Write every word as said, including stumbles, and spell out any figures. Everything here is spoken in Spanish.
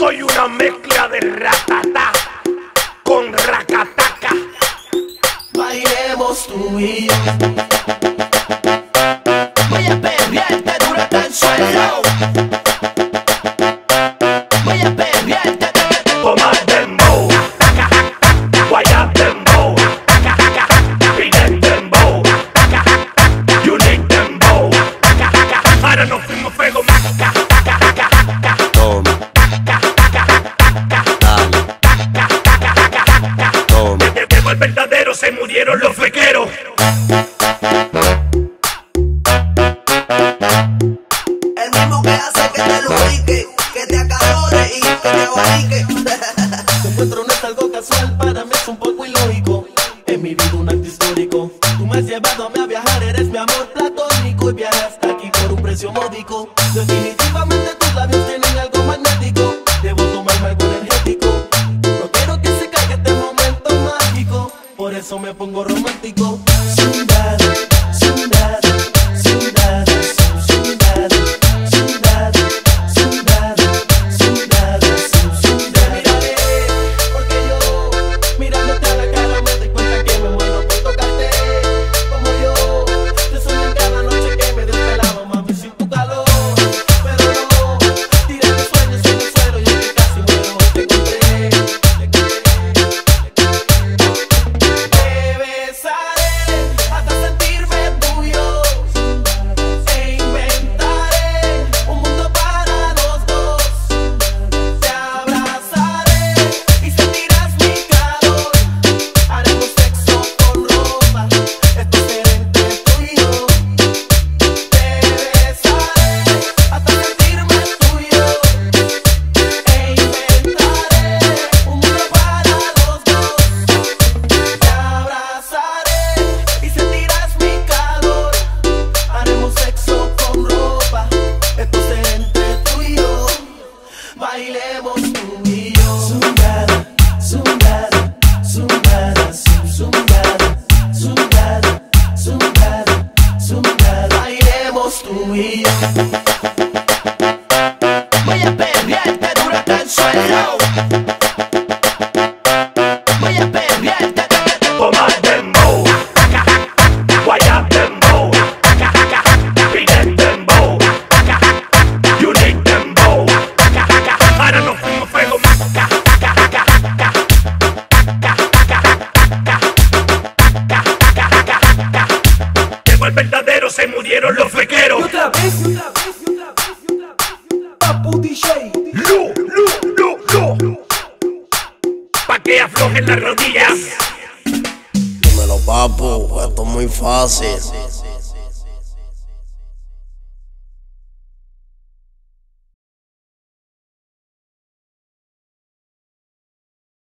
Soy una mezcla de ratata con racataca. Bailemos tú y yo. Voy a perrearte duro hasta el suelo. Voy a perrearte. Toma dembow, guaya dembow, pide dembow, you need dembow. Ahora nos fuimos fuego maca. Toma, dale, toma. Desde que llegó el verdadero se murieron los fequeros. El mismo que hace que te lubrique, que te acalore y que te abanique. Tu encuentro no es algo casual, para mí es un poco ilógico. En mi vida un acto histórico. Tú me has llevado a viajar, eres mi amor platónico. Y viajaste aquí por un precio módico. Definitivamente tus labios tienen algo magnético. Debo tomarme algo energético. No quiero que se caiga este momento mágico. Por eso me pongo romántico. Sundada, sundada, sundada, sundada, sundada, sundada, sundada, sundada. Miraré, porque yo, mirándote a la cara me doy cuenta que me muero por tocarte. Como yo, te soñé en cada noche que me desvelaba, mami, sin tu calor. Pero no, tiré mis sueños en el suelo y aunque casi muero, te encontré, te encontré, te encontré. Te besaré hasta sentirme tuyo e inventaré un mundo para los dos. Te abrazaré y sentirás mi calor. Haremos sexo con ropa, esto será entre tú y yo. Te besaré hasta sentirme tuyo e inventaré un mundo para los dos. Te abrazaré y sentirás mi calor. Haremos sexo con ropa, esto será entre tú y yo. Bailemos tú y yo. Zungada, zungada, zungada, zungada, zungada, zungada, zungada. Bailemos tú y yo. Voy a perrearte duro hasta el suelo. Voy a perrearte. Toma dembow, guaya dembow, pide dembow, you need dembow. Ahora nos fuimos fuego maca. Llegó el verdadero, se murieron los fequeros. Y otra vez, y otra vez, y otra vez, y otra vez, y otra vez. Papu D J. Lu, lu, lu, lu. Pa' que aflojen las rodillas. Dímelo, papu, esto es muy fácil.